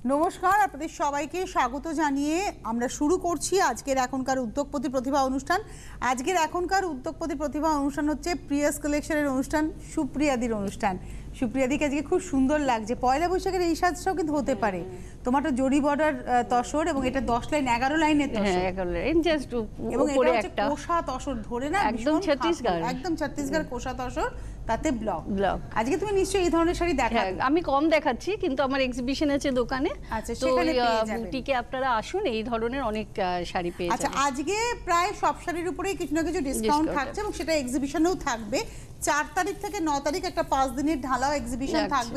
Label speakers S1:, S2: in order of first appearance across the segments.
S1: নমস্কার, আপনাদের সবাইকে স্বাগত জানিয়ে আমরা শুরু করছি আজকের এখনকার উদ্যোগপতি প্রতিভা অনুষ্ঠান। আজকের এখনকার উদ্যোগপতি প্রতিভা অনুষ্ঠান হচ্ছে প্রিয়াস কালেকশনের অনুষ্ঠান, সুপ্রিয়াদির অনুষ্ঠান। সুপ্রিয়াদিকে আজকে খুব সুন্দর লাগছে। পয়লা বৈশাখের এই সাজটাও কিন্তু হতে পারে। তোমারটা জরি বর্ডার তসর এবং এটা 10 লাইন 11 লাইনের তসর।
S2: 11 লাইন জাস্ট
S1: এবং এটা
S2: উপরে
S1: হচ্ছে
S2: একটা
S1: কোষা তসর ধরে না,
S2: একদম ছত্তিশগড়,
S1: একদম ছত্তিশগড় কোষা তসর, তাতে ব্লক। আজকে তুমি নিশ্চয়ই এই ধরনের শাড়ি দেখাবে।
S2: আমি কম দেখাচ্ছি, কিন্তু আমার এক্সিবিশন আছে দোকানে।
S1: আচ্ছা,
S2: তো
S1: সেখানে পেয়ে যাবেন।
S2: বুটিকে আপনারা আসুন, এই ধরনের অনেক শাড়ি পেয়ে যাবেন।
S1: আচ্ছা, আজকে প্রায় সব শাড়ির উপরেই কিছু না কিছু ডিসকাউন্ট থাকছে এবং সেটা এক্সিবিশনেও থাকবে। 4 তারিখ থেকে 9 তারিখ একটা 5 দিনের ঢালাও এক্সিবিশন থাকবে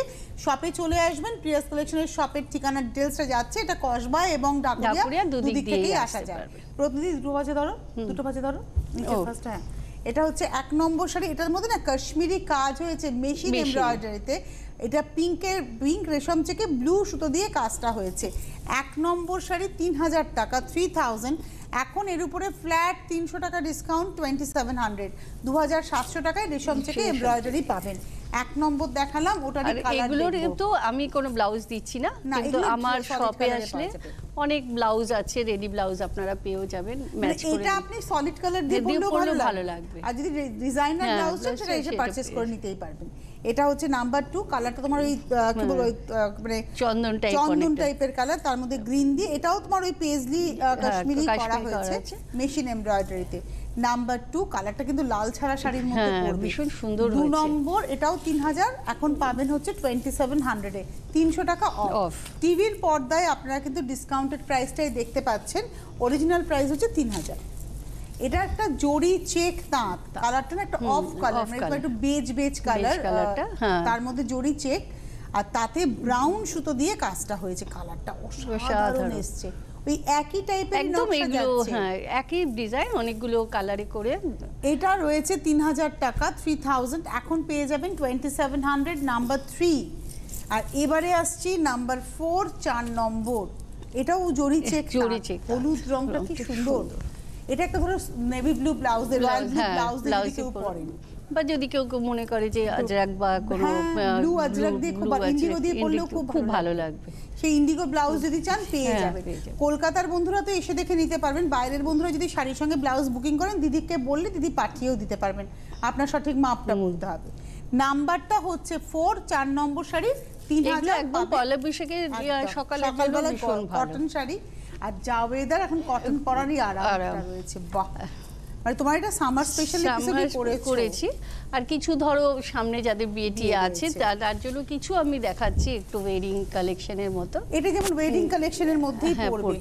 S1: শপে চলে আসবেন। প্রিয়াস কালেকশনের শপের ঠিকানার ডিটেইলসটা যাচ্ছে, এটা কসবা এবং ডাকুরিয়া দুদিক থেকেই আসা যায়। প্রতিদিন দুটো বাজে ধরো নিচে ফার্স্ট। হ্যাঁ, এটা হচ্ছে 1 নম্বর শাড়ি। এটার মধ্যে না কাশ্মীরি কাজ হয়েছে মেশিন এমব্রয়ডারিতে। এটা পিঙ্ক রেশম থেকে ব্লু সুতো দিয়ে কাজটা হয়েছে। 1 নম্বর শাড়ি 3000 টাকা, 3000। এখন এর উপরে ফ্ল্যাট 300 টাকা ডিসকাউন্ট, 2700, 2700 টাকায় রেশম থেকে এমব্রয়ডারি পাবেন। 1 নম্বর দেখালাম, ওটারই কালার।
S2: এগুলোর কিন্তু আমি কোনো ব্লাউজ দিচ্ছি না, কিন্তু আমার শপে আসলে অনেক ব্লাউজ আছে, রেডি ব্লাউজ আপনারা পেয়েও যাবেন ম্যাচ করে।
S1: এটা আপনি সলিড কালার দিয়ে পরলেও ভালো লাগবে, আর যদি ডিজাইনার ব্লাউজ চান সেটা এসে পারচেজ করে নিতেই পারবেন। এটা হচ্ছে নাম্বার 2। কালারটা তোমার ওই কি বলবো, মানে চন্দন টাইপের কালার, তার মধ্যে গ্রিন দিয়ে। এটাও তোমার ওই পেজলি কাশ্মীরি করা হয়েছে মেশিন এমব্রয়ডারিতে। নাম্বার 2 কালারটা কিন্তু লাল ছাড়া শাড়ির মধ্যে পড়বে,
S2: ভীষণ সুন্দর।
S1: 2 নম্বর এটাও 3000, এখন পাবেন হচ্ছে 2700 এ, 300 টাকা অফ। টিভির পর্দায় আপনারা কিন্তু ডিসকাউন্টেড প্রাইসটাই দেখতে পাচ্ছেন। অরিজিনাল প্রাইস হচ্ছে 3000। এটা একটা জরি চেক তাঁত, কালারটা না একটা অফ কালার, মানে একটু বেজ কালার, তার মধ্যে জরি চেক আর তাতে ব্রাউন সুতো দিয়ে কাজটা হয়েছে। কালারটা অসাধারণ এসছে। ওই একই টাইপের নকশা যাচ্ছে,
S2: হ্যাঁ একই ডিজাইন অনেকগুলো কালারে করে।
S1: এটা রয়েছে 3000 টাকা, 3000। এখন পেয়ে যাবেন 2700, নাম্বার 3। আর এবারে আসছি নাম্বার 4, 4 নম্বর। এটাও জরি চেক, হলুদ রংটা কি সুন্দর। এটা একটা ধরো নেভি ব্লু ব্লাউজের, রয়্যাল ব্লু ব্লাউজ দিয়ে কেউ পরেন,
S2: বা যদি কেউ মনে করে যে আজরাক বা কোনো
S1: ব্লু আজরাক দিয়ে খুব ইন্ডিগো দিয়ে পরলেও খুব ভালো লাগবে। সেই ইন্ডিগো ব্লাউজ যদি চান পেয়ে যাবেন। কলকাতার বন্ধুরা তো এসে দেখে নিতে পারবেন, বাইরের বন্ধুরা যদি শাড়ির সঙ্গে ব্লাউজ বুকিং করেন দিদিকে বললে দিদি পাঠিয়েও দিতে পারবেন, আপনার সঠিক মাপটা বলতে হবে। নাম্বারটা হচ্ছে 4, 4 নম্বর শাড়ি 3000।
S2: একদম পয়লা বৈশাখে সকালবেলা
S1: কটন শাড়ি, আর যা ওয়েদার এখন কটন পরারই আরামটা রয়েছে। বাহ, মানে তোমার এটা সামার স্পেশাল কিছু
S2: করেছি। আর কিছু ধরো সামনে যাদের বিয়েটি আছে তার জন্য কিছু আমি দেখাচ্ছি একটু ওয়েডিং কালেকশনের মতো।
S1: এটা যেমন ওয়েডিং কালেকশনের মধ্যেই পড়বে।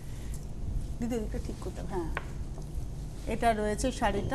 S1: দিদি এটা ঠিক করতে, হ্যাঁ এটা রয়েছে শাড়িটা।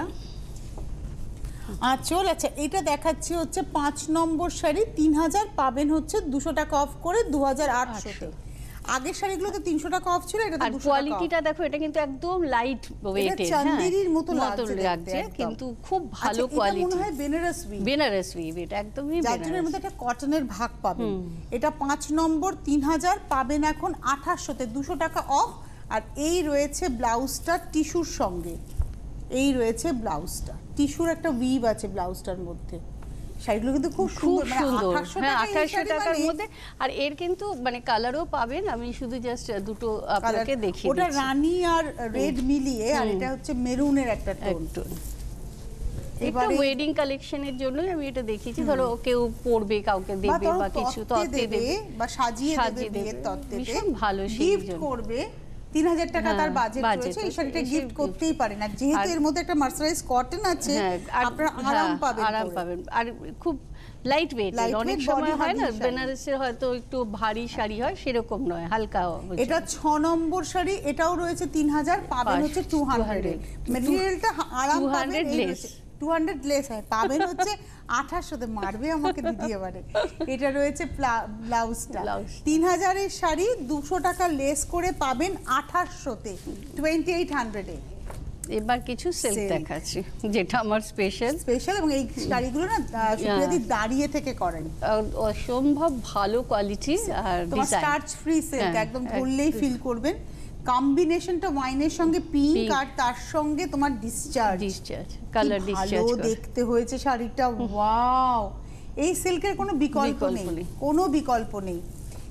S1: আঁচল, আচ্ছা এটা দেখাচ্ছি হচ্ছে 5 নম্বর শাড়ি 3000, পাবেন হচ্ছে 200 টাকা অফ করে 2800-তে। আগের শাড়িগুলোতে 300 টাকা অফ ছিল, এটা 200 টাকা।
S2: কোয়ালিটিটা দেখো, এটা কিন্তু একদম লাইট ওয়েটের,
S1: চান্দেরির মতো লাগছে,
S2: কিন্তু খুব ভালো কোয়ালিটি।
S1: এটা মনে হয়
S2: বেনারস উইভ, এটা একদমই
S1: যার মধ্যে একটা কটনের ভাগ পাবেন। এটা 5 নম্বর 3000, পাবেন এখন 2800-তে, 200 টাকা অফ। আর এই রয়েছে ব্লাউজটা টিস্যুর সঙ্গে, এই রয়েছে ব্লাউজটা টিস্যুর একটা উইভ আছে ব্লাউজটার মধ্যে। শাড়িগুলো কিন্তু খুব সুন্দর,
S2: 2800 টাকার মধ্যে। আর এর কিন্তু মানে কালারও পাবেন, আমি শুধু জাস্ট দুটো আপনাকে দেখিয়ে দিচ্ছি।
S1: ওটা রানী আর রেড মিলিয়ে, আর এটা হচ্ছে মেরুনের একটা টোন।
S2: এটা ওয়েডিং কালেকশনের জন্যই আমি এটা দেখিয়েছি। ধরো কেউ পরবে, কাউকে দেবে বা কিছু তত্ত্বে দেবে
S1: বা সাজিয়ে দেবে, বিয়ের তত্ত্বে
S2: ভীষণ ভালো
S1: গিফট করবে। 3000 টাকা তার বাজেট রয়েছে, এই শাড়িটা গিফট করতেই পারেন। আর যেহেতু এর মধ্যে একটা মার্সারাইজ কটন আছে, আপনারা আরাম পাবেন।
S2: আর খুব লাইট ওয়েট। অনেক সময় হয় না বেনারসের হয়তো একটু ভারী শাড়ি হয়, সেরকম নয়, হালকা।
S1: এটা 6 নম্বর শাড়ি, এটাও রয়েছে 3000, পাবেন হচ্ছে 200। ম্যাটেরিয়ালটা আরাম পাবেন, 200 লেস হয়, পাবেন হচ্ছে 2800-তে। মারবে আমাকে দিদি এবারে। এটা রয়েছে ব্লাউজটা 3000 এর শাড়ি, 200 টাকা লেস করে পাবেন 2800-তে, 2800-এ।
S2: এবার কিছু সিল্ক দেখাচ্ছি, যেটা আমার স্পেশাল।
S1: এবং এই শাড়িগুলো না সুপ্রিয়াদি দাঁড়িয়ে থেকে করেন,
S2: অসম্ভব ভালো কোয়ালিটি আর ডিজাইন।
S1: স্টার্চ ফ্রি সিল্ক, একদম ধরলেই ফিল করবেন। কম্বিনেশনটা ওয়াইনের সঙ্গে পিঙ্ক, আর তার সঙ্গে তোমার ডিসচার্জ
S2: কালার ডিসচার্জ,
S1: ভালো দেখতে হয়েছে শাড়িটা। ওয়াও, এই সিল্কের কোনো বিকল্প নেই, কোনো বিকল্প নেই।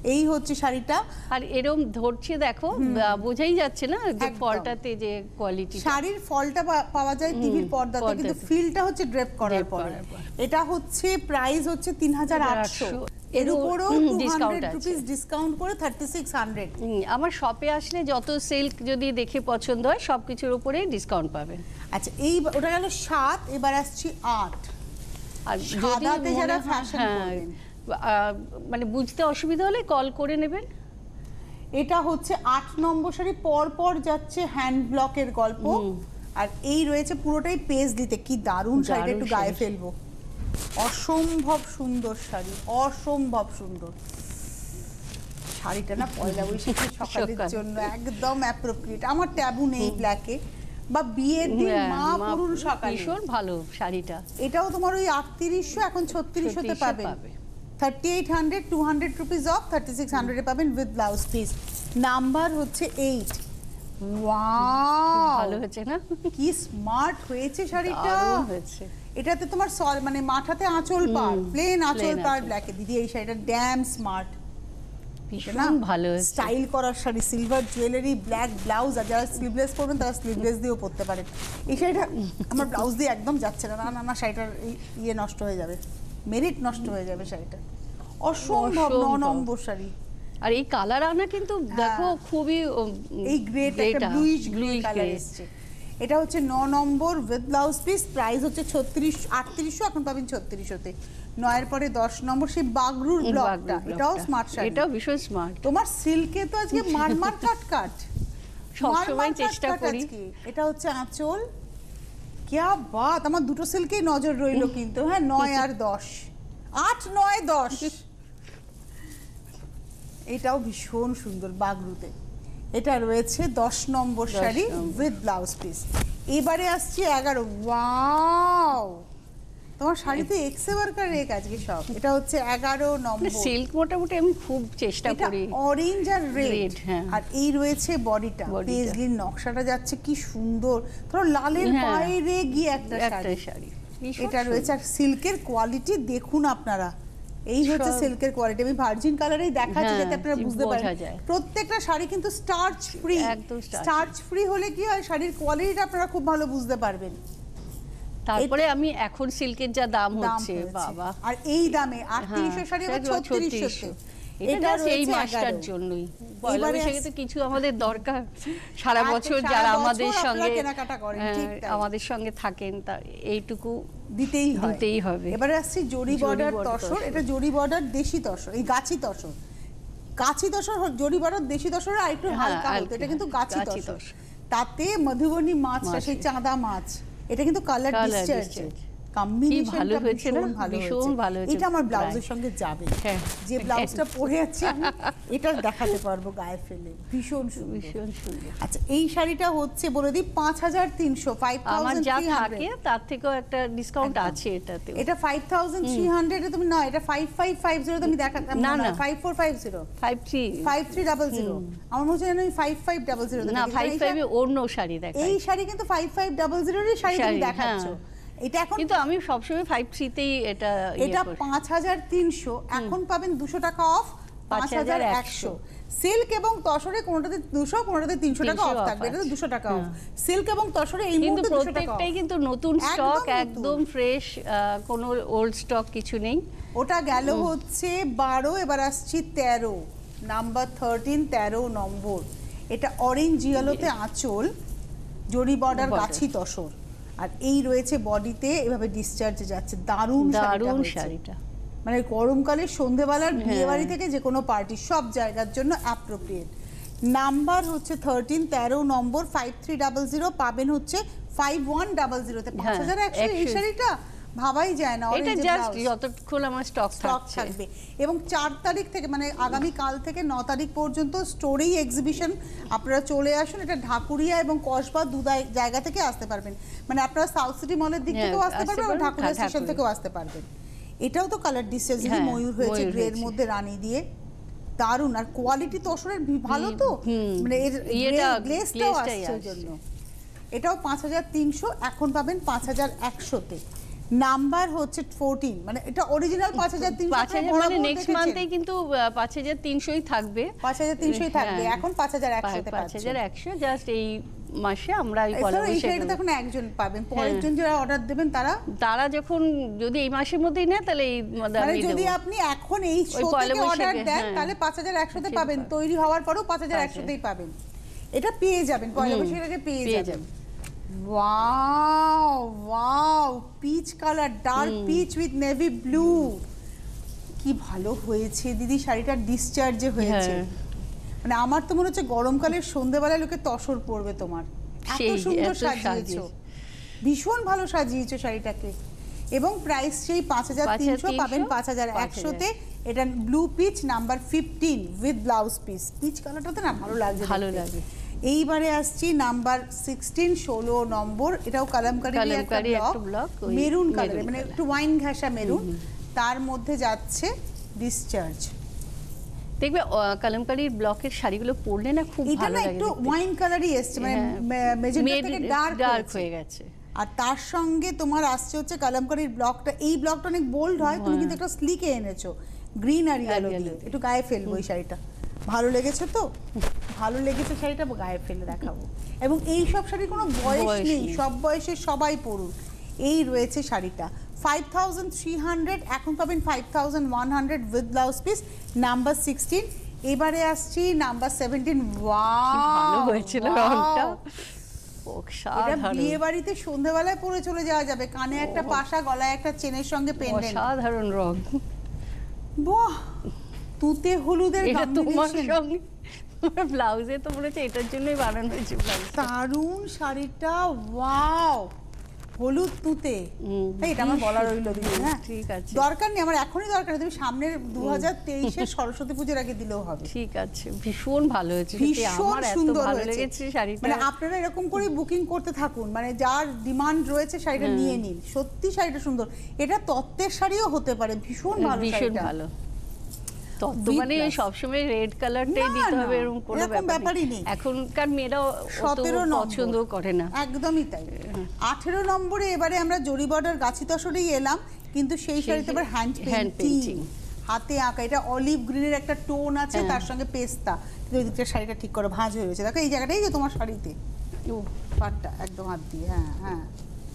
S1: এই হচ্ছে শাড়িটা।
S2: আর এরকম ধরছে দেখো, বোঝাই যাচ্ছে না যে ফলটাতে যে কোয়ালিটি।
S1: শাড়ির ফলটা পাওয়া যায় টিভির পর্দাতে, কিন্তু ফিলটা হচ্ছে ড্রেপ করার পর। এটা হচ্ছে প্রাইস হচ্ছে 3800, এর উপরও 200 রুপিস ডিসকাউন্ট করে 3600।
S2: আমার শপে আসলে যত সিল্ক যদি দেখে পছন্দ হয় সবকিছুর উপরে ডিসকাউন্ট পাবে।
S1: আচ্ছা, এই ওটা গেল 7, এবার আসছি 8। আর সাদাতে যারা ফ্যাশন করবেন,
S2: মানে বুঝতে অসুবিধা হলে কল করে নেবেন।
S1: এটা হচ্ছে 8 নম্বর শাড়ি, পর পর যাচ্ছে হ্যান্ড ব্লকের গল্প। আর এই রয়েছে পুরোটাই পেজ দিতে, কি দারুণ শাড়িটা, একটু গায়ে ফেলবো। অসম্ভব সুন্দর শাড়ি, অসম্ভব সুন্দর শাড়িটা না পয়লা বৈশাখের সকালের জন্য একদম অ্যাপ্রোপ্রিয়েট। আমার ট্যাবু নেই ব্ল্যাকে, বা বিয়ের দিন মা পুরুষ সকালে
S2: ভীষণ ভালো শাড়িটা।
S1: এটাও তোমার ওই 3800, এখন 3600 পাবেন। 3800, 200 রুপিস অফ 3600 এ পাবেন উইথ ব্লাউজ পিস। নাম্বার হচ্ছে 8। ওয়াও,
S2: ভালো হয়েছে না?
S1: কি স্মার্ট হয়েছে শাড়িটা,
S2: দারুণ হয়েছে।
S1: এটাতে তোমার মানে মাথাতে আঁচল পার, প্লেন আঁচল পার ব্ল্যাকে। দিদি এই শাড়িটা ড্যাম স্মার্ট,
S2: ভীষণ ভালো হয়েছে।
S1: স্টাইল করার sari, silver jewellery, black blouse. আর যারা স্লিভলেস পরবেন তারা স্লিভলেস দিয়েও পরতে পারেন। এই শাড়িটা আমার ব্লাউজ দিয়ে একদম যাচ্ছে না, না না, শাড়িটার ইয়ে নষ্ট হয়ে যাবে, মেরিট নষ্ট হয়ে যাবে শাড়িটা। অসম্ভব 9 নম্বর শাড়ি।
S2: আর এই কালার আনা কিন্তু দেখো খুবই,
S1: এই গ্রেট একটা ব্লুইশ কালার এসেছে। এটা হচ্ছে 9 number with blouse piece. Price হচ্ছে 3800, এখন পাবেন 3600-তে। 9 এর পরে 10 নম্বর সেই বাগরুর ব্লকটা, এটাও স্মার্ট শাড়ি,
S2: এটাও ভীষণ স্মার্ট।
S1: তোমার সিল্কে তো আজকে মারমার কাট
S2: সবসময় চেষ্টা করি।
S1: এটা হচ্ছে আঁচল, কি বাত, আমার দুটো সিল্কেই নজর রইলো কিন্তু। হ্যাঁ, 9 আর 10, 8, 9, 10। এটাও ভীষণ সুন্দর বাগরুতে। এটা রয়েছে 10 নম্বর শাড়ি উইথ ব্লাউজ পিস। এবারে আসছে 11। ওয়াও, তোমার শাড়িতে এক্সে ওয়ার্কার রেক আজকে সব। এটা হচ্ছে 11 নম্বর
S2: সিল্ক, মোটামুটি আমি খুব চেষ্টা করি।
S1: অরেঞ্জ আর রেড। আর এই রয়েছে বডিটা, পেজলির নকশাটা যাচ্ছে কি সুন্দর। ধরো লালের বাইরে গিয়ে একটা শাড়ি। এটা রয়েছে, আর সিল্কের কোয়ালিটি দেখুন আপনারা। এই হচ্ছে সিল্কের কোয়ালিটি। আমি ভার্জিন কালারেই দেখাচ্ছি যাতে আপনারা বুঝতে পারেন। প্রত্যেকটা শাড়ি কিন্তু স্টার্চ ফ্রি। স্টার্চ ফ্রি হলে কি হয়, শাড়ির কোয়ালিটিটা আপনারা খুব ভালো বুঝতে পারবেন।
S2: তারপরে আমি এখন সিল্কের যা দাম হচ্ছে বাবা,
S1: আর এই দামে 3800 শাড়ি আবার 3600-তে।
S2: এটা এই মাসটার জন্যই। পয়লা বৈশাখে তো কিছু আমাদের দরকার, সারা বছর যারা আমাদের সঙ্গে
S1: কেনাকাটা করেন,
S2: আমাদের সঙ্গে থাকেন, তা এইটুকু
S1: দিতেই হবে। এবারে আসছে জরি বর্ডার তসর। এটা জরি বর্ডার দেশি তসর, এই গাছি তসর। গাছি তসর, জরি বর্ডার দেশি তসর আর একটু হালকা হতো। এটা কিন্তু গাছি তসর, তাতে মধুবনী মাছটা, সেই চাঁদা মাছ। এটা কিন্তু কালার ডিসচার্জ কম্বিনেশনটা ভীষণ ভালো হয়েছে। এটা আমার ব্লাউজের সঙ্গে যাবে, যে ব্লাউজটা পরে আছি আমি এটা দেখাতে পারবো গায়ে ফেলে। ভীষণ সুন্দর। আচ্ছা, এই শাড়িটা হচ্ছে বলে দিই 5300, 5300
S2: তার থেকেও একটা ডিসকাউন্ট আছে এটাতে।
S1: এটা 5300 এ তুমি না, এটা 5550 তুমি দেখাতাম না, 5450, 5300। আমার মনে হচ্ছে জানো 5500
S2: না, 55 এ অন্য শাড়ি দেখাই।
S1: এই শাড়ি কিন্তু 5500 এর শাড়ি তুমি দেখাচ্ছ। এটা এখন
S2: কিন্তু আমি সবসময় 53 তেই এটা
S1: 5300, এখন পাবেন 200 টাকা অফ, 5100। সিল্ক এবং তসরে কোনটাতে 200, কোনটাতে 300 টাকা অফ থাকবে। এটা 200 টাকা অফ। সিল্ক এবং তসরে এই মুহূর্তে 200 টাকা অফ।
S2: প্রত্যেকটাই কিন্তু নতুন স্টক, একদম ফ্রেশ, কোনো ওল্ড স্টক কিছু নেই।
S1: ওটা গেল হচ্ছে 12। এবার আসছি 13 নাম্বার 13 নম্বর। এটা অরেঞ্জ ইয়েলোতে আঁচল, জরি বর্ডার গাছি তসর। আর এই রয়েছে বডিতে এভাবে ডিসচার্জে যাচ্ছে। দারুণ শাড়িটা, মানে গরমকালে সন্ধ্যেবেলার বিয়ে বাড়ি থেকে যে কোনো পার্টি, সব জায়গার জন্য অ্যাপ্রোপ্রিয়েট। নাম্বার হচ্ছে 13 নম্বর 5300, পাবেন হচ্ছে 5100-তে। 5100 এই শাড়িটা ভাবাই যায় না।
S2: এটা জাস্ট যতক্ষণ আমার স্টক
S1: থাকবে। এবং 4 তারিখ থেকে, মানে আগামী কাল থেকে 9 তারিখ পর্যন্ত স্টোরেই এক্সিবিশন। আপনারা চলে আসুন। এটা ঢাকুরিয়া এবং কসবা দু জায়গা থেকে আসতে পারবেন। মানে আপনারা সাউথ সিটি মলের দিক থেকেও আসতে পারবেন, আর ঢাকুরিয়া স্টেশন থেকেও আসতে পারবেন। এটাও তো কালার ডিসচার্জ, ময়ূর হয়েছে গ্রের মধ্যে রানী দিয়ে, দারুণ। আর কোয়ালিটি তসরের ভালো, তো মানে এর গ্লেজটাও আসছে জন্য। এটাও 5300, এখন পাবেন 5100-তে। নাম্বার হচ্ছে 14, মানে এটা অরিজিনাল 5300
S2: মানে নেক্সট মান্থে কিন্তু 5300ই থাকবে,
S1: 5300ই থাকবে, এখন 5100 তে পাচ্ছেন।
S2: 5100 জাস্ট এই মাসে আমরা এই পয়লা
S1: বৈশাখে তখন একজন পাবেন, পরের জন যারা অর্ডার দেবেন তারা
S2: যখন যদি এই মাসের মধ্যেই নেয় তাহলে এই
S1: মানে যদি আপনি এখন এই শো থেকে অর্ডার দেন তাহলে 5100 তে পাবেন, তৈরি হওয়ার পরেও 5100 তেই পাবেন, এটা পেয়ে যাবেন পয়লা বৈশাখে পেয়ে যাবেন। Wow wow, peach colour, dark peach with navy blue, কি ভালো হয়েছে দিদি শাড়িটা, ডিসচার্জে হয়েছে। মানে আমার তো মনে হচ্ছে গরমকালের সন্ধ্যেবেলায় লোকে তসর পড়বে তোমার, এত সুন্দর সাজিয়েছো, ভীষণ ভালো সাজিয়েছো শাড়িটাকে। এবং প্রাইস সেই 5300 পাবেন 5100 তে। এটা blue peach number 15 with blouse piece, peach কালারটাতে না ভালো লাগছে,
S2: ভালো লাগে।
S1: এইবারে আসছি নাম্বার 16 16 নম্বর, এটাও কালামকারী একটা ব্লক, মেরুন কালার, মানে একটু ওয়াইন ঘাসা মেরুন, তার মধ্যে যাচ্ছে ডিসচার্জ।
S2: দেখবে কালামকারীর ব্লকের শাড়িগুলো পরলে না খুব ভালো লাগে,
S1: একটু ওয়াইন কালারই এসছে, মানে মেজেন্টা থেকে ডার্ক হয়ে গেছে। আর তার সঙ্গে তোমার আসছে হচ্ছে কালামকারীর ব্লকটা, এই ব্লকটা অনেক বোল্ড হয়, তুমি কিন্তু একটা স্লিকে এনেছো গ্রিন আর ইয়েলো দিয়ে, একটু গায়ে ফেলবো এই শাড়িটা। ভালো লেগেছে তো? ভালো লেগেছে শাড়িটা, গায়ে ফেলে দেখাবো। এবং এই সব শাড়ির কোনো বয়স নেই, সব বয়সে সবাই পরুন। এই রয়েছে শাড়িটা 5300, এখন পাবেন 5100 উইথ ব্লাউজ পিস, নাম্বার 16। এবারে আসছি নাম্বার 17।
S2: ভালো হয়েছিল রংটা,
S1: এটা বিয়ে বাড়িতে সন্ধ্যাবেলায় পরে চলে যাওয়া যাবে, কানে একটা পাশা, গলায় একটা চেনের সঙ্গে পেন্ডেন্ট,
S2: সাধারণ রং।
S1: বাহ, তুতে হলুদের
S2: কম্বিনেশন, তোমার ব্লাউজে তো মনে হচ্ছে এটার জন্যই বানানো হয়েছে।
S1: দারুণ শাড়িটা, ওয়াও, হলুদ তুতে, এটা আমার বলা রইল দিদি। হ্যাঁ
S2: ঠিক আছে,
S1: দরকার নেই আমার, এখনই দরকার নেই, তুমি সামনের 2023 সরস্বতী পূজার আগে দিলেও হবে।
S2: ঠিক আছে, ভীষণ ভালো হয়েছে,
S1: ভীষণ সুন্দর
S2: ভালো লেগেছে শাড়িটা।
S1: মানে আপনারা এরকম করে বুকিং করতে থাকুন, মানে যার ডিমান্ড রয়েছে শাড়িটা নিয়ে নিন, সত্যি শাড়িটা সুন্দর। এটা তত্ত্বের শাড়িও হতে পারে, ভীষণ ভালো,
S2: ভীষণ ভালো। তত্ত্ব মানে সবসময় রেড কালারটাই দিতে হবে এরকম কোনো ব্যাপারই নেই, এখনকার মেয়েরাও পছন্দ করে না,
S1: একদমই তাই। 18 নম্বরে এবারে আমরা জরি বর্ডার গাছি তসরেই এলাম, কিন্তু সেই শাড়িতে আবার হ্যান্ড পেইন্টিং, হাতে আঁকা। এটা অলিভ গ্রিনের একটা টোন আছে, তার সঙ্গে পেস্তা। ওই দিকটা শাড়িটা ঠিক করে ভাঁজ হয়ে রয়েছে, দেখো এই জায়গাটাই যে তোমার শাড়িতে পাটটা একদম হাত দিয়ে। হ্যাঁ হ্যাঁ,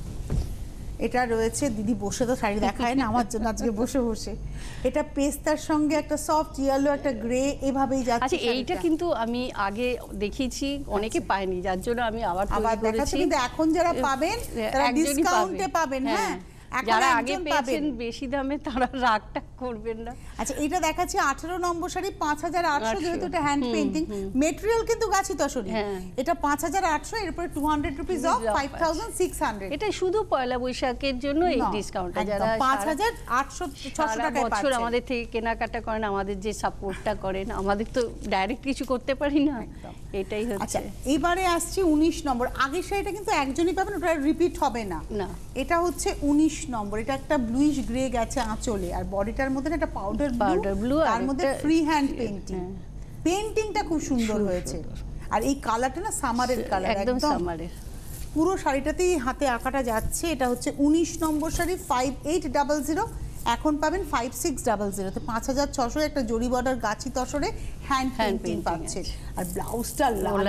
S1: এটা রয়েছে দিদি বসে তো শাড়ি দেখায় না আমার জন্য আজকে বসে বসে। এটা পেস্তার সঙ্গে একটা সফট ইয়েলো, একটা গ্রে, এভাবেই যাচ্ছে।
S2: আচ্ছা, এইটা কিন্তু আমি আগে দেখিয়েছি, অনেকে পায়নি, যার জন্য আমি আবার
S1: দেখাচ্ছি। কিন্তু এখন যারা পাবেন তারা ডিসকাউন্টে পাবেন। হ্যাঁ,
S2: যারা আগে পেয়েছেন বেশি দামে তারা রাগটা করবেন না।
S1: আচ্ছা, এটা দেখাচ্ছি 18 নম্বর শাড়ি 5800, যেহেতু এটা হ্যান্ড পেইন্টিং, মেটেরিয়াল কিন্তু গাছি তসরি। এটা 5800, এর উপরে 200 রুপিস অফ, 5600।
S2: এটা শুধু পয়লা বৈশাখের জন্য এই ডিসকাউন্টটা, যারা
S1: 5800 600 টাকায় পাচ্ছেন।
S2: বছর আমাদের থেকে কেনাকাটা করেন, আমাদের যে সাপোর্টটা করেন, আমাদের তো ডাইরেক্ট কিছু করতে পারি না, এটাই হচ্ছে।
S1: আচ্ছা, এবারে আসছি 19 নম্বর। আগের শাড়িটা কিন্তু একজনই পাবেন, ওটা রিপিট হবে না। এটা হচ্ছে 19 নম্বর। এটা একটা ব্লুইশ গ্রে গেছে আঁচলে, আর বডিটার মধ্যে একটা পাউডার ব্লু, তার মধ্যে ফ্রি হ্যান্ড পেইন্টিং। পেইন্টিংটা খুব সুন্দর হয়েছে, আর এই কালারটা না সামারের কালার, একদম সামারের। পুরো শাড়িটাতেই হাতে আঁকাটা যাচ্ছে। এটা হচ্ছে 19 নম্বর শাড়ি, 5800, এখন পাবেন 5600 তে। 5600 একটা জরি বর্ডার গাছি তসরে হ্যান্ড পেইন্টিং পাচ্ছে, আর ব্লাউজটা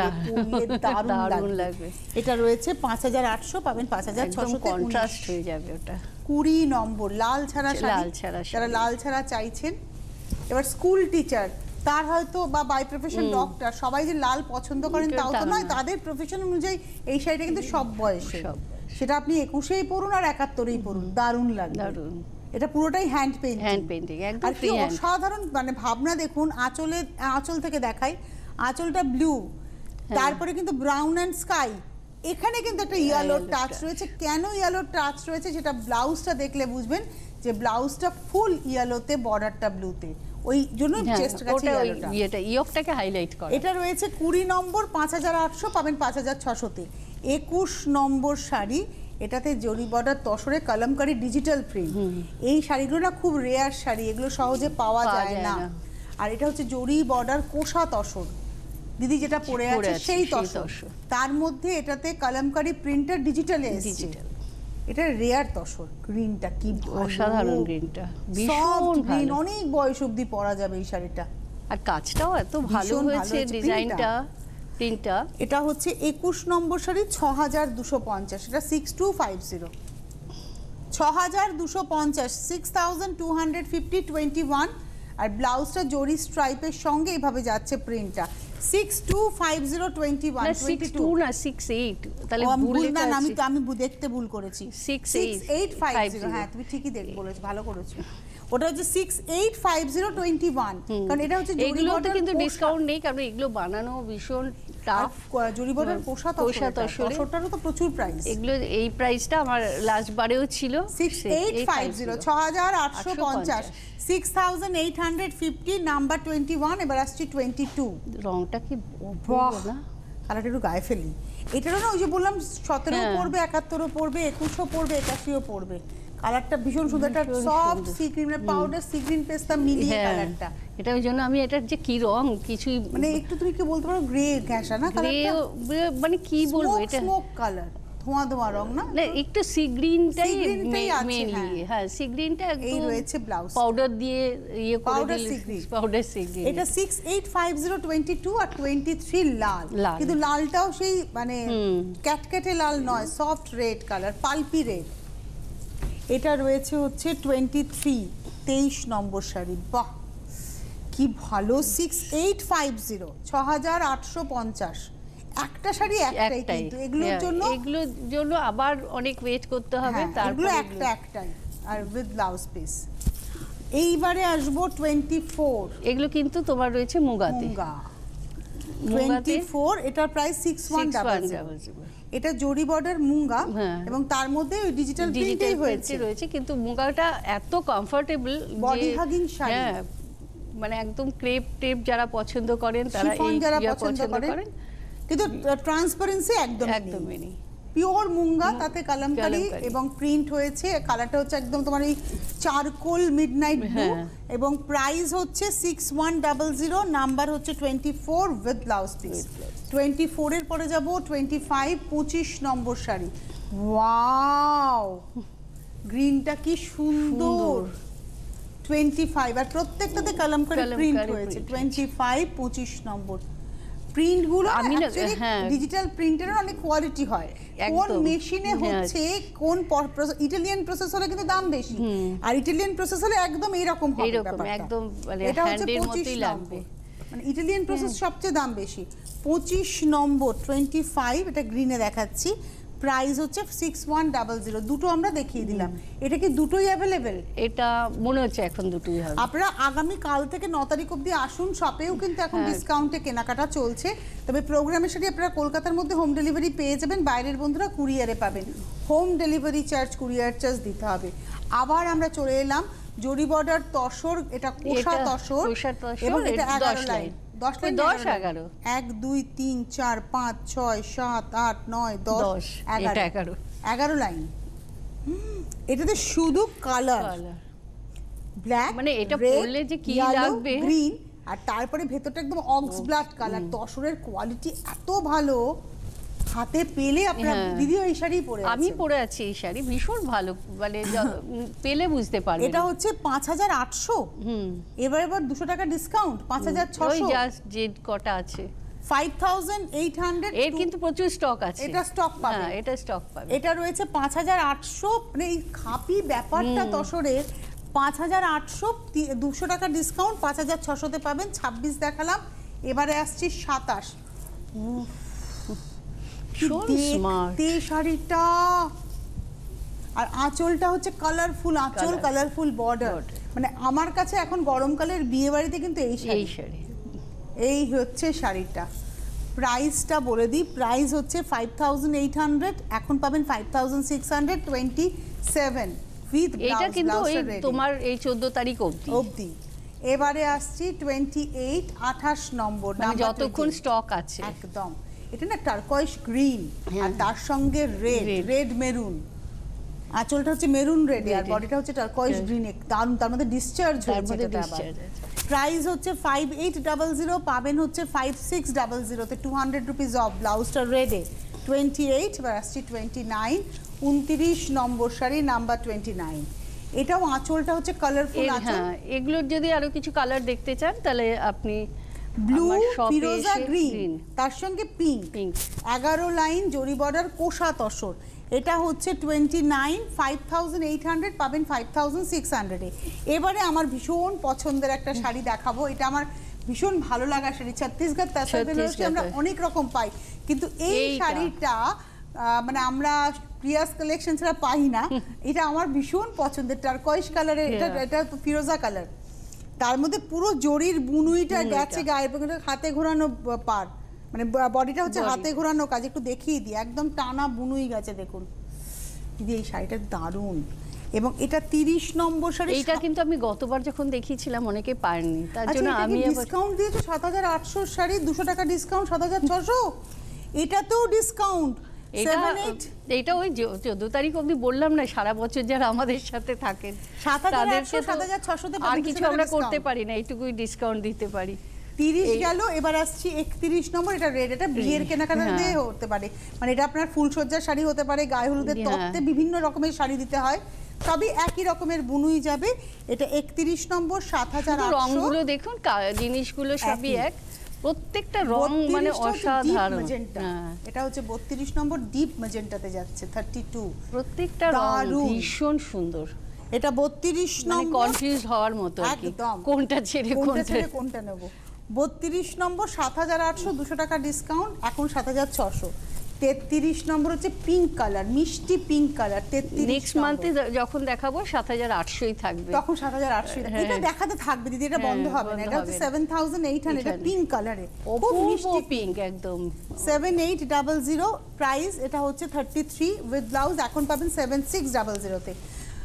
S1: দারুণ লাগবে। এটা রয়েছে 5800, পাবেন 5600 তে,
S2: কন্ট্রাস্ট হয়ে যাবে ওটা।
S1: 20 নম্বর লাল ছাড়া শাড়ি, যারা লাল ছাড়া চাইছেন। এবার স্কুল টিচার, তার হয়তো বা বাই প্রফেশন ডক্টর, সবাই যে লাল পছন্দ করেন তাও তো নয়, তাদের প্রফেশন অনুযায়ী এই শাড়িটা কিন্তু সব বয়সে, সেটা আপনি 21এই পরুন আর 71এই পরুন, দারুণ লাগবে। এটা পুরোটাই হ্যান্ড পেইন্টিং, একদম ফ্রি হ্যান্ড। সাধারণ মানে ভাবনা দেখুন, আঁচল থেকে দেখাই, আঁচলটা ব্লু, তারপরে কিন্তু ব্রাউন অ্যান্ড স্কাই, এখানে কিন্তু একটা ইয়েলো টাচ রয়েছে। কেন ইয়েলো টাচ রয়েছে সেটা ব্লাউজটা দেখলে বুঝবেন, যে ব্লাউজটা ফুল ইয়েলোতে, বর্ডারটা ব্লুতে, ওই জন্য চেস্ট কাছে
S2: ইয়েটা ইয়কটাকে হাইলাইট করে।
S1: এটা রয়েছে 20 নম্বর, 5800, পাবেন 5600 তে। 21 নম্বর শাড়ি, এটাতে জরি বর্ডার তসরে কালামকারী ডিজিটাল প্রিন্ট। এই শাড়িগুলো না খুব রেয়ার শাড়ি, এগুলো সহজে পাওয়া যায় না। আর এটা হচ্ছে জরি বর্ডার কোষা তসর, দিদি যেটা পরে আছে সেই তসর, তার মধ্যে এটাতে কালামকারী প্রিন্টার ডিজিটালে এসেছে। এটা রেয়ার তসর, গ্রিনটা কি
S2: অসাধারণ, গ্রিনটা
S1: ভীষণ ভালো, অনেক বয়স অবধি পরা যাবে এই শাড়িটা।
S2: আর কাজটাও এত ভালো হয়েছে, ডিজাইনটা, প্রিন্টটা।
S1: এটা হচ্ছে 21 নম্বর শাড়ি, 6250, এটা 6250, 6250, 6250, 21। আর ব্লাউজটা জরি স্ট্রাইপের সঙ্গে এভাবে যাচ্ছে প্রিন্টটা। 6250, 21,
S2: 62 না 68, তাহলে ভুল লেখা আছে।
S1: আমি দেখতে ভুল করেছি, 6850। হ্যাঁ তুমি ঠিকই বলেছো, ভালো করেছো। ওটা হচ্ছে 6850, 21, কারণ এটা হচ্ছে জরি বর্ডার,
S2: কিন্তু ডিসকাউন্ট নেই, কারণ এগুলো বানানো ভীষণ টাফ।
S1: জরি বর্ডার কোষা তসরটারও তো প্রচুর প্রাইস।
S2: এগুলো এই প্রাইসটা আমার লাস্ট বারেও ছিল।
S1: 6850, 6850, 6850, নাম্বার 21। এবার আসছি 22।
S2: রংটা কি
S1: বাহ, কালারটা একটু গায়ে ফেলি। এটারও না ওই যে বললাম 17 পড়বে, 71 পড়বে, 21 পড়বে, 81 পড়বে। কালারটা ভীষণ সুন্দর, একটা soft sea cream powder, sea green পেস্তা মিলিয়ে কালারটা।
S2: এটা ওই জন্য আমি এটার যে কি রং কিছুই
S1: মানে একটু তুমি কি বলতে পারো গ্রে ঘেঁষা না কালারটা,
S2: মানে কি বলবো, এটা
S1: স্মোক কালার, ধোঁয়া রং না,
S2: একটু সি গ্রিনটাই মেইনলি। হ্যাঁ, সি গ্রিনটা
S1: এই রয়েছে ব্লাউজ
S2: পাউডার দিয়ে ইয়ে করে
S1: পাউডার সি গ্রিন। এটা 6850, 22 আর 23 লাল, কিন্তু লালটাও সেই মানে ক্যাটকেটে লাল নয়, soft red colour, pulpy red. এটা রয়েছে হচ্ছে 23 নম্বর শাড়ি। বাহ কি ভালো, 6850, 6850। একটা শাড়ি একটাই, কিন্তু এগুলোর
S2: জন্য আবার অনেক ওয়েট করতে হবে,
S1: তারপরে একটাই আর উইথ ব্লাউজ পিস। এইবারে আসবো 24।
S2: এগুলো কিন্তু তোমার রয়েছে মুগাতে।
S1: 24, এটার প্রাইস 6100। এটা জরি বর্ডার মুঙ্গা, এবং তার মধ্যে ওই ডিজিটাল প্রিন্টই রয়েছে,
S2: কিন্তু মুঙ্গাটা এত কমফোর্টেবল,
S1: বডি হাগিং শাড়ি।
S2: মানে একদম ক্রেপ টেপ যারা পছন্দ করেন তারা এই পছন্দ করেন,
S1: কিন্তু ট্রান্সপারেন্সি একদমই নেই, পিওর মুঙ্গা, তাতে কালামকারী এবং প্রিন্ট হয়েছে। কালারটা হচ্ছে একদম তোমার এই চারকোল মিডনাইট ব্লু, এবং প্রাইস হচ্ছে 6100, নাম্বার হচ্ছে 24 উইথ ব্লাউজ পিস। 24 এর পরে যাব 25, 25 নম্বর শাড়ি। ওয়াও, গ্রিনটা কি সুন্দর। 25, আর প্রত্যেকটাতে কালামকারী প্রিন্ট হয়েছে। 25, 25 নম্বর। প্রিন্টগুলো ডিজিটাল প্রিন্টের অনেক কোয়ালিটি হয়, কোন মেশিনে হচ্ছে, কোন ইটালিয়ান প্রসেস হলে কিন্তু দাম বেশি, আর ইটালিয়ান প্রসেস হলে একদম এইরকম হবে ব্যাপারটা,
S2: একদম মানে
S1: এটা হচ্ছে 25 লাগবে, মানে ইটালিয়ান প্রসেস সবচেয়ে দাম বেশি। 25 নম্বর 25, এটা গ্রিনে দেখাচ্ছি, প্রাইস হচ্ছে 6100। দুটো আমরা দেখিয়ে দিলাম, এটা কি দুটোই অ্যাভেলেবেল?
S2: এটা মনে হচ্ছে এখন দুটোই হবে।
S1: আপনারা আগামী কাল থেকে 9 তারিখ অবধি আসুন, শপেও কিন্তু এখন ডিসকাউন্টে কেনাকাটা চলছে। তবে প্রোগ্রামের সাথে আপনারা কলকাতার মধ্যে হোম ডেলিভারি পেয়ে যাবেন, বাইরের বন্ধুরা কুরিয়ারে পাবেন। Home delivery charge, courier charge দিতে হবে। আবার আমরা চলে এলাম জরি বর্ডার তসর, এটা কোষা তসর, এবং এটা 11 লাইন, 10 লাইন, 10 11, 1 2 3 4 5 6 7 8 9 10 11 লাইন। এটাতে শুধু কালার ব্ল্যাক,
S2: মানে এটা পরলে যে কি লাগবে,
S1: গ্রিন, আর তারপরে ভেতরটা একদম অক্স ব্লাড কালার। তসরের কোয়ালিটি এত ভালো, হাতে পেলে আপনারা দিদি এই শাড়ি পরে আছেন,
S2: আমি পরে আছি এই শাড়ি, ভীষণ ভালো, মানে পেলে বুঝতে পারবে।
S1: এটা হচ্ছে 5800, এবার 200 টাকা ডিসকাউন্ট, 5600,
S2: ওই জাস্ট যে কটা আছে
S1: 5800।
S2: এর কিন্তু প্রচুর স্টক আছে,
S1: এটা স্টক পাবে,
S2: এটা স্টক পাবে।
S1: এটা রয়েছে 5800, মানে এই খাপি ব্যাপারটা তসরের। 5800, 200 টাকা ডিসকাউন্ট, 5600 তে পাবেন। 26 দেখালাম, এবারে আসছি 27। দেখতে শাড়িটা, আর আঁচলটা হচ্ছে কালারফুল আঁচল, কালারফুল বর্ডার। মানে আমার কাছে এখন গরমকালের বিয়ে বাড়িতে কিন্তু এই শাড়ি, এই হচ্ছে শাড়িটা। প্রাইসটা বলে দিই, প্রাইস হচ্ছে 5800, এখন পাবেন 5627 উইথ ব্লাউজ।
S2: এটা কিন্তু তোমার এই 14 তারিখ অবধি।
S1: এবারে আসছি 28, 28 নম্বর,
S2: মানে যতক্ষণ স্টক আছে
S1: একদম। এটা না টারকয়েস গ্রিন, আর তার সঙ্গে রেড মেরুন। আঁচলটা হচ্ছে মেরুন রেড, আর বডিটা হচ্ছে টারকয়েস গ্রিন, দারুণ। তার মধ্যে ডিসচার্জ হয়েছে। প্রাইস হচ্ছে 5800, পাবেন হচ্ছে 5600 তে, 200 রুপিস অফ। ব্লাউজটা রেডে। 28, এবার আসছি 29, 29 নম্বর শাড়ি নাম্বার 29। এটাও আঁচলটা হচ্ছে কালারফুল আঁচল।
S2: হ্যাঁ, এগুলোর যদি আরো কিছু কালার দেখতে চান তাহলে আপনি
S1: ব্লু, ফিরোজা গ্রিন, তার সঙ্গে পিঙ্ক, 11 লাইন জরি বর্ডার, কোষা তসর। এটা হচ্ছে 29, 5800 পাবেন 5600 এ। এবারে আমার ভীষণ পছন্দের একটা শাড়ি দেখাবো, এটা আমার ভীষণ ভালো লাগা শাড়ি। ছত্তিশগড় তাসার বেনারসি আমরা অনেক রকম পাই, কিন্তু এই শাড়িটা মানে আমরা প্রিয়াস কালেকশন ছাড়া পাই না। এটা আমার ভীষণ পছন্দের, টারকয়েস কালারের, এটা ফিরোজা কালার, তার মধ্যে পুরো জরির বুনুইটা গেছে গায়ে, হাতে ঘোরানো পার, মানে বডিটা হচ্ছে হাতে ঘোরানো কাজ। একটু দেখিয়ে দিই, একদম টানা বুনুই গেছে দেখুন দিদি, এই শাড়িটা দারুণ। এবং এটা 30 নম্বর শাড়ি।
S2: এটা কিন্তু আমি গতবার যখন দেখিয়েছিলাম অনেকে পারেননি, তার জন্য আমি
S1: ডিসকাউন্ট দিয়েছি। 7800 শাড়ি 200 টাকা ডিসকাউন্ট, 7600। এটাতেও ডিসকাউন্ট।
S2: এটা ওই 14 তারিখ অবধি বললাম না, সারা বছর যারা আমাদের সাথে থাকেন
S1: 7800 7600 তে
S2: আর কিছু আমরা করতে পারি না, এইটুকুই ডিসকাউন্ট দিতে পারি।
S1: 30 গেল, এবার আসছি 31 নম্বর। এটা রেড, এটা বিয়ের কেনাকাটা দিয়ে হতে পারে, মানে এটা আপনার ফুলসজ্জার শাড়ি হতে পারে, গায়ে হলুদের তত্ত্বে বিভিন্ন রকমের শাড়ি দিতে হয়, সবই একই রকমের বুনুই যাবে। এটা 31 নম্বর, 7800।
S2: রংগুলো দেখুন, জিনিসগুলো সবই এক, প্রত্যেকটা রং মানে অসাধারণ।
S1: এটা হচ্ছে 32 নম্বর, ডিপ ম্যাজেন্টাতে যাচ্ছে, 32।
S2: প্রত্যেকটা রং ভীষণ সুন্দর।
S1: এটা 32 নম্বর,
S2: কনফিউজ হওয়ার মতো
S1: একদম,
S2: কোনটা ছেড়ে
S1: কোনটা নেব। 32 নম্বর 7800, 200 টাকা ডিসকাউন্ট, এখন 7600। 33 নম্বর হচ্ছে পিঙ্ক কালার, মিষ্টি পিঙ্ক কালার। 33
S2: নেক্সট মান্থে যখন দেখাবো 7800ই থাকবে,
S1: তখন 7800। এটা দেখাতে থাকবে দিদি, এটা বন্ধ হবে না। এটা হচ্ছে 7800, এটা পিঙ্ক কালারে,
S2: খুব মিষ্টি পিঙ্ক একদম।
S1: 7800 প্রাইস। এটা হচ্ছে 33 উইথ ব্লাউজ, এখন পাবেন 7600 তে।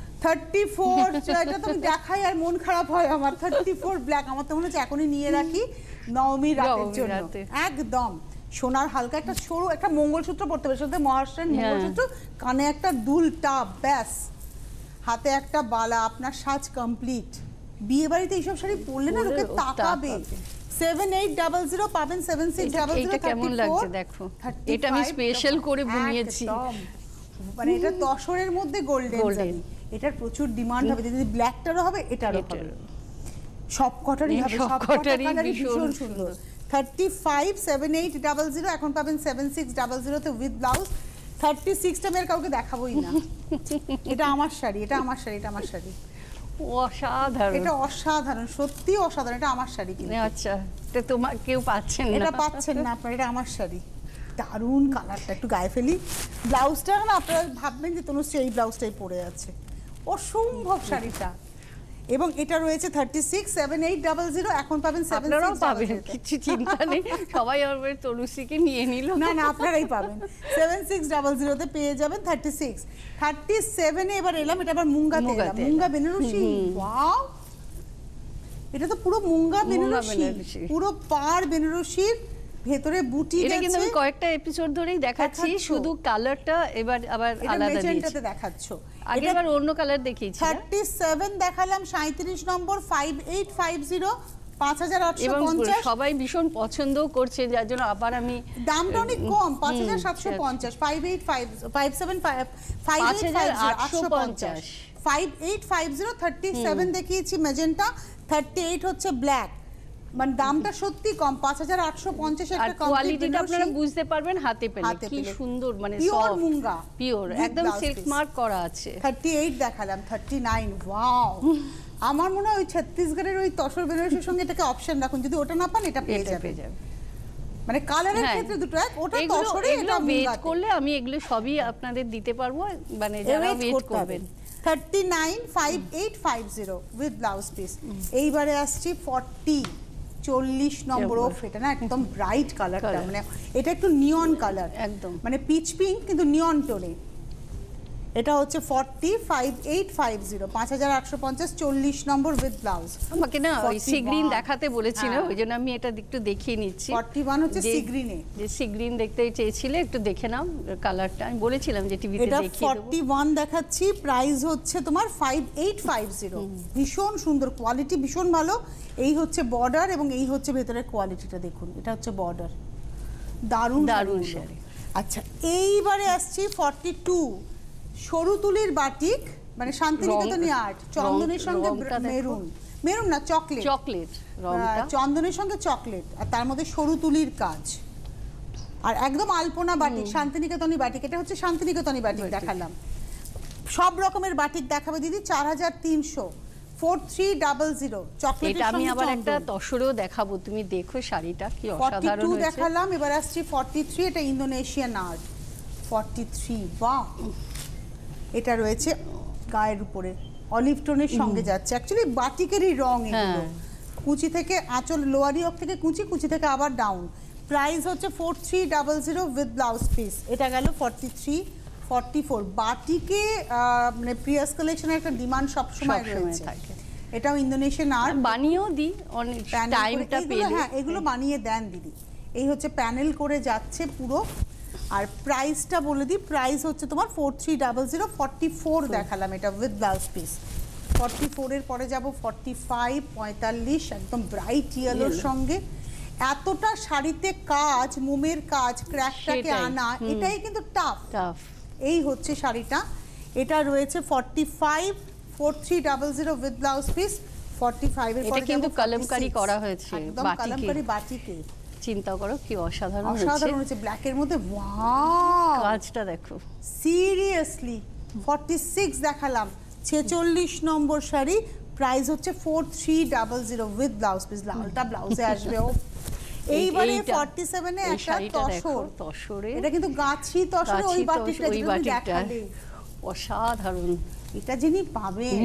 S1: 34 এটা তো দেখাই আর মন খারাপ হয় আমার। 34 ব্ল্যাক, আমার তো মনে হচ্ছে এখনই নিয়ে রাখি নবমী রাতের জন্য। একদম সোনার হালকা একটা সরু একটা মঙ্গলসূত্র পড়তে হবে, সাথে মহারাষ্ট্রের মঙ্গলসূত্র, কানে একটা দুলটা, ব্যাস, হাতে একটা বালা, আপনার সাজ কমপ্লিট। বিয়ে বাড়িতে এইসব শাড়ি পরলে না লোকে তাকাবে। 7800 পাবেন 7600।
S2: এটা কেমন লাগছে দেখো, এটা আমি স্পেশাল করে বুনিয়েছি,
S1: মানে এটা তসরের মধ্যে গোল্ডেন। এটার প্রচুর ডিমান্ড হবে দিদি, ব্ল্যাকটারও হবে, এটারও হবে, সবকটারই হবে, সবকটারই ভীষণ সুন্দর। 35 7800, এখন পাবেন 7600 তে উইথ ব্লাউজ। 36 টা মেয়ের কাউকে দেখাবোই না। এটা আমার শাড়ি, এটা আমার শাড়ি, এটা আমার শাড়ি,
S2: অসাধারণ।
S1: এটা অসাধারণ, সত্যি অসাধারণ। এটা আমার শাড়ি কিন্তু।
S2: আচ্ছা, এটা তোমার কেউ পাচ্ছেন না,
S1: এটা পাচ্ছেন না আপনারা, এটা আমার শাড়ি। দারুণ কালারটা, একটু গায়ে ফেলি। ব্লাউজটা না আপনারা ভাববেন যে তনুশ্রী এই ব্লাউজটাই পরে আছে, অসম্ভব শাড়িটা। এবং এটা রয়েছে 36 7800, এখন পাবেন 7600।
S2: কিছু চিন্তা নেই, সবাই আমার তনুশ্রীকে নিয়ে নিল।
S1: না না, আপনারাই পাবেন 7600 তে পেয়ে যাবেন 36। 37 এ এবার এলাম, এটা আবার মুঙ্গাতে এলাম, মুঙ্গা বেনারসি। ওয়াও, এটা তো পুরো মুঙ্গা বেনারসি, পুরো পার বেনারসির ভেতরে বুটি আছে।
S2: এটা কিন্তু আমি কয়েকটা এপিসোড ধরেই দেখাচ্ছি, শুধু কালারটা এবার আবার আলাদা দিয়েছি।
S1: মেজেন্টাতে দেখাচ্ছো,
S2: আগেরবার অন্য কালার দেখিয়েছি।
S1: 37 দেখালাম, 37 নম্বর 5850, 5850।
S2: সবাই ভীষণ পছন্দ করছে, যার জন্য আবার আমি
S1: দামটা অনেক কম, 5750, 5850, 37 দেখিয়েছি ম্যাজেন্টা, 38 হচ্ছে ব্ল্যাক। মানে দামটা সত্যি কম, 5850 একটা
S2: কোয়ালিটিটা আপনারা বুঝতে পারবেন হাতে পেলে কি সুন্দর, মানে
S1: পিওর মুঙ্গা,
S2: পিওর একদম সিল্ক মার্ক করা আছে।
S1: 38 দেখালাম, 39। ওয়াও, আমার মনে হয় ওই ছত্তিশগড়ের ওই তসর বেনারসির সঙ্গে এটাকে অপশন রাখুন, যদি ওটা না পান এটা পেয়ে যাবেন। মানে কালারের ক্ষেত্রে দুটো এক, ওটা তসরে, এটা
S2: ওয়েট করলে আমি এগুলো সবই আপনাদের দিতে পারবো, মানে যারা ওয়েট করবেন।
S1: 39 5850 উইথ ব্লাউজ পিস। এইবারে আসছি 40 নম্বর। অফ, এটা না একদম ব্রাইট কালারটা, মানে এটা একটু নিয়ন কালার, একদম মানে পিচ পিঙ্ক কিন্তু নিয়ন টোনে। এটা হচ্ছে 45850, 5850, 40 নম্বর উইথ ব্লাউজ।
S2: আমাকে না ওই সি গ্রিন দেখাতে বলেছিল, ওইজন্য আমি এটা একটু দেখিয়ে নিচ্ছি।
S1: 41 হচ্ছে সি গ্রিনে,
S2: যে সি গ্রিন দেখতে চেয়েছিলে, একটু দেখে নাও কালারটা, আমি বলেছিলাম যে টিভিতে দেখিয়ে দেব।
S1: এটা 41 দেখাচ্ছি, প্রাইস হচ্ছে তোমার 5850। ভীষণ সুন্দর কোয়ালিটি, ভীষণ ভালো। এই হচ্ছে বর্ডার এবং এই হচ্ছে ভেতরের কোয়ালিটিটা দেখুন, এটা হচ্ছে বর্ডার, দারুণ দারুণ শাড়ি। আচ্ছা, এইবারে আসছি 42 সরু তুলির বাটিক, মানে শান্তিনিকেতনী আর্ট, চন্দনের সঙ্গে মেরুন, মেরুন না চকলেট,
S2: চকলেট রংটা,
S1: চন্দনের সঙ্গে চকলেট, আর তার মধ্যে সরু তুলির কাজ, আর একদম আলপনা বাটিক, শান্তিনিকেতনী বাটিক। এটা হচ্ছে শান্তিনিকেতনী বাটিক দেখালাম। সব রকমের বাটিক দেখাবে দিদি। 4300, 4300 চকলেটের সঙ্গে।
S2: আমি আবার একটা তসরেও দেখাবো, তুমি দেখো শাড়িটা কি অসাধারণ হয়েছে।
S1: 42 দেখালাম, এবার আসছি 43। এটা ইন্দোনেশিয়ান আর্ট 43। বাহ, এটা রয়েছে গায়ের উপরে অলিভ টোনের সঙ্গে যাচ্ছে। অ্যাকচুয়ালি বাটিকেরই রং এগুলো। কুচি থেকে আঁচল, লোয়ারি অফ থেকে কুচি, কুচি থেকে আবার ডাউন। প্রাইস হচ্ছে 4300 উইথ ব্লাউজ পিস। এটা গেল 43, 44। বাটিকে মানে প্রিয়াস কালেকশনের একটা ডিমান্ড সবসময় রয়েছে। এটাও ইন্দোনেশিয়ান আর্ট,
S2: বানিয়েও দিই অনেক টাইমটা পেলে।
S1: হ্যাঁ, এগুলো বানিয়ে দেন দিদি। এই হচ্ছে প্যানেল করে যাচ্ছে পুরো। আর প্রাইসটা বলে দিই, প্রাইস হচ্ছে তোমার 4300। 44 দেখালাম এটা উইথ ব্লাউজ পিস। 44 এর পরে যাব 45, 45 একদম ব্রাইট ইয়েলোর সঙ্গে। এতটা শাড়িতে কাজ, মোমের কাজ, ক্র্যাকটাকে আনা, এটাই কিন্তু টাফ। এই হচ্ছে শাড়িটা। এটা রয়েছে 45, 4300 উইথ ব্লাউজ পিস। 45 এর পরে
S2: কিন্তু কলমকারি করা হয়েছে,
S1: একদম কলমকারি বাটিকে।
S2: চিন্তা করো কি অসাধারণ
S1: হয়েছে। ব্ল্যাকের মধ্যে ওয়াও,
S2: কাজটা দেখো
S1: সিরিয়াসলি। 46 দেখালাম, 46 নম্বর শাড়ি। প্রাইস হচ্ছে 4300 উইথ ব্লাউজ পিস। লালটা ব্লাউজে আসবে। এইবারে 47 এ একটা তসর, এটা কিন্তু গাছি তসরে, ওই বাটিকটা যেটা দেখালে
S2: অসাধারণ।
S1: এটা যিনি পাবেন,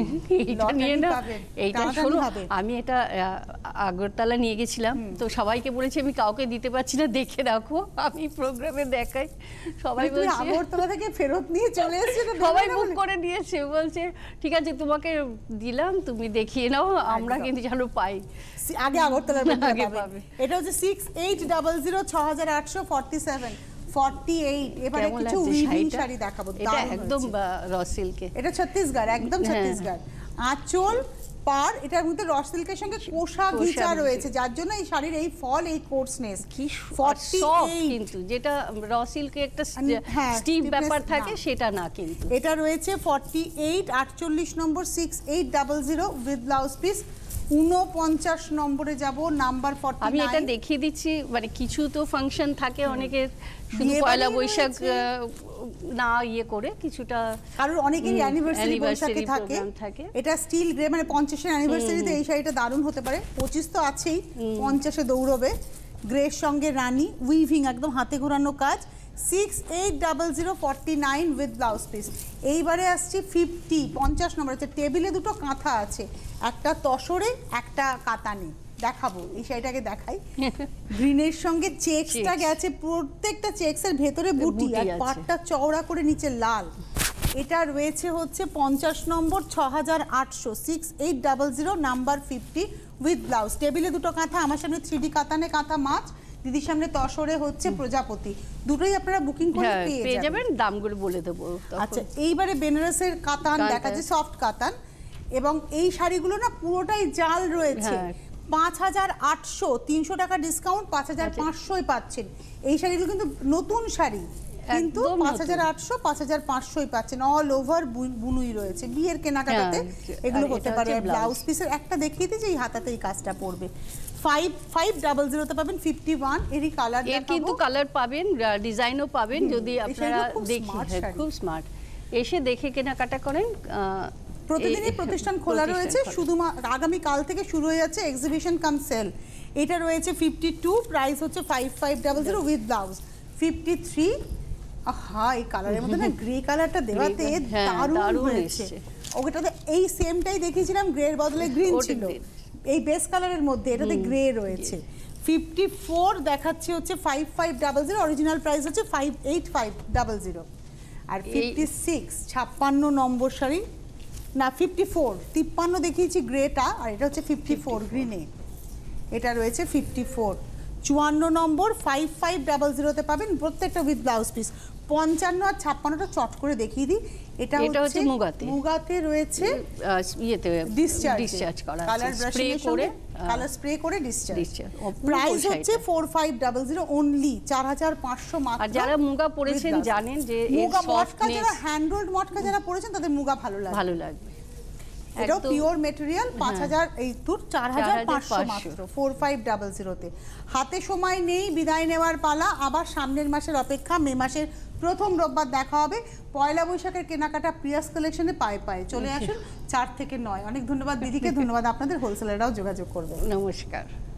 S2: এইটা শোনো, আমি এটা আগরতলা নিয়ে গেছিলাম, তো সবাইকে বলেছি আমি কাউকে দিতে পারছি না, দেখে রাখো, আমি প্রোগ্রামে দেখাই। সবাই বলছে
S1: আগরতলা থেকে ফেরত নিয়ে চলে এসেছে,
S2: সবাই বুক করে নিয়েছে, বলছে ঠিক আছে তোমাকে দিলাম, তুমি দেখিয়ে নাও, আমরা কিন্তু যেন পাই।
S1: আগে আগরতলার আগে পাবে। এটা হচ্ছে 6800, 6847, 48। এবারে কিছু উইভিং শাড়ি দেখাবো।
S2: এটা একদম র সিল্কে,
S1: এটা ছত্তিশগড়, একদম ছত্তিশগড়। আঁচল পার, এটার মধ্যে র সিল্কের সঙ্গে কোষা ঘিচা রয়েছে, যার জন্য এই শাড়ির এই ফল, এই কোর্সনেস।
S2: কি 48 কিন্তু, যেটা র সিল্কে একটা স্টিফ ব্যাপার থাকে, সেটা না কিন্তু।
S1: এটা রয়েছে 48, 48 নম্বর, 6800 উইথ ব্লাউজ পিস। 49 নম্বরে যাব, নাম্বার 49।
S2: আমি এটা দেখিয়ে দিচ্ছি, মানে কিছু তো ফাংশন থাকে অনেকের, শুধু পয়লা বৈশাখ না ইয়ে করে কিছুটা,
S1: কারণ অনেকেরই অ্যানিভার্সারি বৈশাখে থাকে। এটা স্টিল গ্রে, মানে 50 অ্যানিভার্সারিতে এই শাড়িটা দারুণ হতে পারে। 25 তো আছেই, 50 দৌড়বে। গ্রের সঙ্গে রানী, উইভিং, একদম হাতে ঘোরানো কাজ। 6800, 49 উইথ ব্লাউজ পিস। এইবারে আসছি 50 নম্বর। হচ্ছে টেবিলে দুটো কাঁথা আছে, একটা তসরে, একটা কাতানে। দেখাবো এই শাড়িটাকে, দেখাই। গ্রিনের সঙ্গে চেকসটা গেছে, প্রত্যেকটা চেকসের ভেতরে বুটি, আর পাটটা চওড়া করে নিচে লাল। এটা রয়েছে হচ্ছে 50 নম্বর, 6800, 6800 নাম্বার 50 উইথ ব্লাউজ। টেবিলে দুটো কাঁথা, আমার সামনে 3D কাতানে কাঁথা মাছ, দিদির সামনে তসরে হচ্ছে প্রজাপতি। দুটোই আপনারা বুকিং করে পেয়ে যাবেন, দামগুলো বলে দেবো। আচ্ছা, এইবারে বেনারসের কাতান দেখাচ্ছে, সফট কাতান, এবং এই শাড়িগুলো না পুরোটাই জাল রয়েছে। 5800, 300 টাকা ডিসকাউন্ট, 5500 পাচ্ছেন। এই শাড়িগুলো কিন্তু নতুন শাড়ি, কিন্তু 5800, 5500 পাচ্ছেন। অল ওভার বুনুই রয়েছে, বিয়ের কেনাকাটাতে এগুলো হতে পারে। ব্লাউজ পিসের একটা দেখিয়ে দিই যে এই হাতাতে এই কাজটা পড়বে। 5500 তে পাবেন 51। এরই কালার,
S2: এর কিন্তু কালার পাবেন, ডিজাইনও পাবেন, যদি আপনারা দেখেন। খুব স্মার্ট, এসে দেখে কেনাকাটা করেন।
S1: প্রতিদিনই প্রতিষ্ঠান খোলা রয়েছে, শুধুমাত্র আগামী কাল থেকে শুরু হয়ে যাচ্ছে এক্সিবিশন কাম সেল। এটা রয়েছে 52, প্রাইস হচ্ছে 5500 উইথ ব্লাউজ। 53, আহা, এই কালারের মধ্যে না গ্রে কালারটা দেওয়াতে দারুণ হয়েছে। ওটাতে এই সেমটাই দেখিয়েছিলাম, গ্রের বদলে গ্রিন ছিল, এই বেস কালারের মধ্যে এটাতে গ্রে রয়েছে। 54 দেখাচ্ছি হচ্ছে 5500, অরিজিনাল প্রাইস হচ্ছে 8500। আর 56, 56 নম্বর শাড়ি, না 54, 53 দেখিয়েছি গ্রেটা, আর এটা হচ্ছে 54 গ্রিনে। এটা রয়েছে 54। 54 নম্বর 5500-তে পাবেন, প্রত্যেকটা উইথ ব্লাউজ পিস। 55 আর 56টা চট করে দেখিয়ে দিই। এটা হচ্ছে মুগাতে রয়েছে
S2: ইয়েতে ডিসচার্জ করা
S1: কালার ব্রাশিং করে, কালার স্প্রে করে ডিসচার্জ। প্রাইস হচ্ছে 4500 অনলি, 4500 মাত্র।
S2: আর যারা মুগা পরেছেন জানেন যে
S1: মুগা মটকা, যারা হ্যান্ড রোল্ড মটকা যারা পরেছেন তাদের মুগা ভালো লাগবে। এটাও পিওর মেটেরিয়াল। 5000 এই তোর 4500 মাত্র 4500-তে। হাতে সময় নেই, বিদায় নেওয়ার পালা। আবার সামনের মাসের অপেক্ষা, মে মাসের প্রথম রোববার দেখা হবে। পয়লা বৈশাখের কেনাকাটা প্রিয়াস কালেকশনে পায়ে চলে আসুন 4 থেকে 9। অনেক ধন্যবাদ দিদিকে, ধন্যবাদ আপনাদের। হোলসেলাররাও যোগাযোগ করবেন।
S2: নমস্কার।